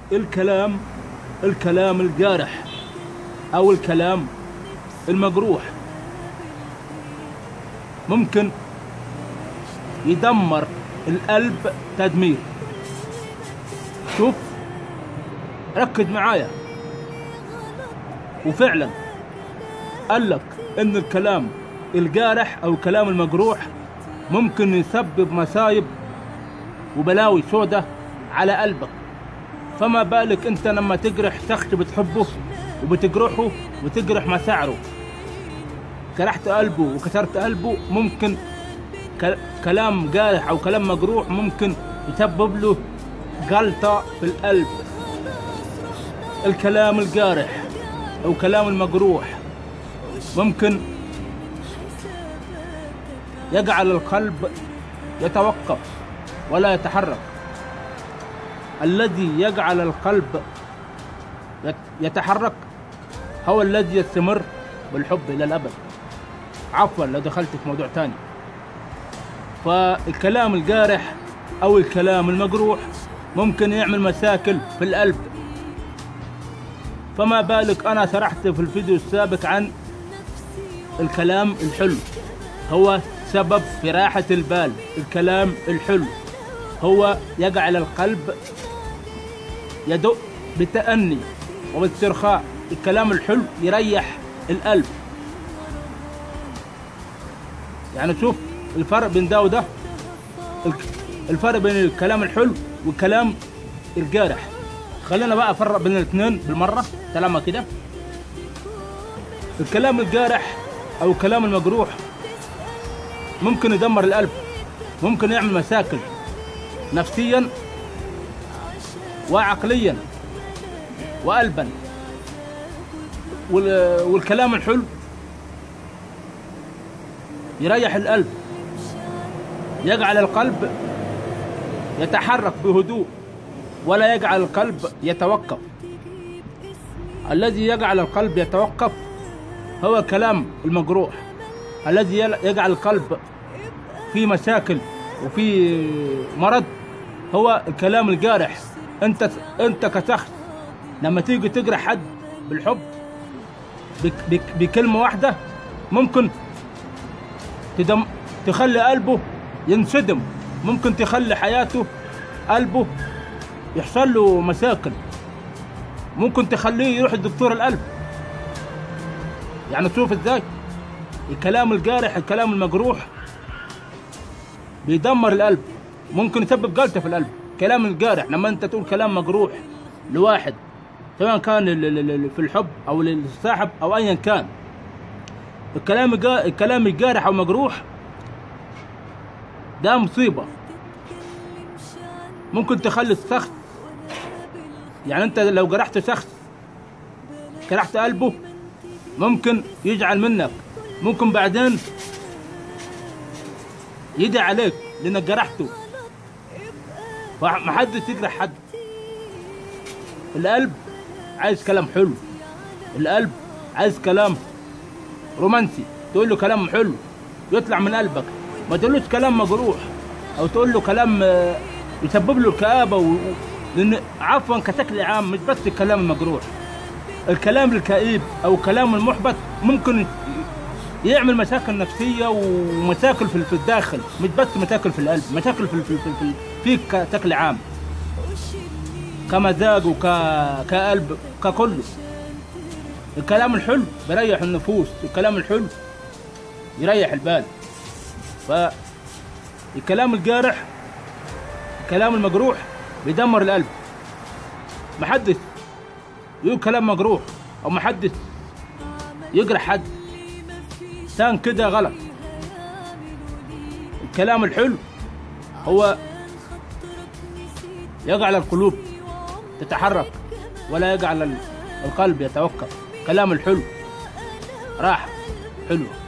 الكلام الجارح او الكلام المجروح ممكن يدمر القلب تدمير. شوف، ركز معايا. وفعلا قالك ان الكلام الجارح او الكلام المجروح ممكن يسبب مصايب وبلاوي سودة على قلبك. فما بالك انت لما تجرح شخص بتحبه وبتجرحه وتجرح مشاعره. جرحت قلبه وكسرت قلبه، ممكن كلام جارح او كلام مجروح ممكن يسبب له جلطة في القلب. الكلام الجارح او كلام المجروح ممكن يجعل القلب يتوقف ولا يتحرك. الذي يجعل القلب يتحرك هو الذي يستمر بالحب إلى الأبد. عفوا لو دخلت في موضوع تاني. فالكلام الجارح أو الكلام المجروح ممكن يعمل مشاكل في القلب. فما بالك أنا شرحت في الفيديو السابق عن الكلام الحلو هو سبب في راحة البال. الكلام الحلو هو يجعل القلب يدق بتأني وباسترخاء. الكلام الحلو يريح القلب. يعني شوف الفرق بين ده وده، الفرق بين الكلام الحلو والكلام الجارح. خلينا بقى افرق بين الاثنين بالمرة سلامة كده. الكلام الجارح او الكلام المجروح ممكن يدمر القلب، ممكن يعمل مشاكل نفسيا وعقليا وقلبا. والكلام الحلو يريح القلب، يجعل القلب يتحرك بهدوء ولا يجعل القلب يتوقف. الذي يجعل القلب يتوقف هو الكلام المجروح. الذي يجعل القلب في مشاكل وفي مرض هو الكلام الجارح. انت كشخص لما تيجي تجرح حد بالحب بكلمة واحدة ممكن تخلي قلبه ينصدم، ممكن تخلي حياته قلبه يحصل له مشاكل، ممكن تخليه يروح لدكتور القلب. يعني شوف ازاي الكلام الجارح الكلام المجروح بيدمر القلب، ممكن يسبب جلطة في القلب. كلام الجارح لما انت تقول كلام مجروح لواحد سواء كان في الحب او للصاحب او ايا كان، الكلام الجارح او مجروح ده مصيبة. ممكن تخلي الشخص، يعني انت لو جرحت شخص جرحت قلبه ممكن يزعل منك، ممكن بعدين يدعي عليك لانك جرحته. محدش يجرح حد. القلب عايز كلام حلو، القلب عايز كلام رومانسي، تقول له كلام حلو يطلع من قلبك، ما تقولوش كلام مجروح او تقول له كلام يسبب له كآبة لان عفوا كشكل عام مش بس الكلام المجروح، الكلام الكئيب او الكلام المحبط ممكن يعمل مشاكل نفسية ومشاكل في الداخل، مش بس مشاكل في القلب، مشاكل فيك كشكل عام كمزاج كقلب ككله. الكلام الحلو بيريح النفوس، الكلام الحلو يريح البال. فالكلام الجارح الكلام المجروح بيدمر القلب. محدش يقول كلام مجروح او محدش يجرح حد، كان كده غلط. الكلام الحلو هو يجعل القلوب تتحرك ولا يجعل القلب يتوقف. كلام الحلو راحة حلوة.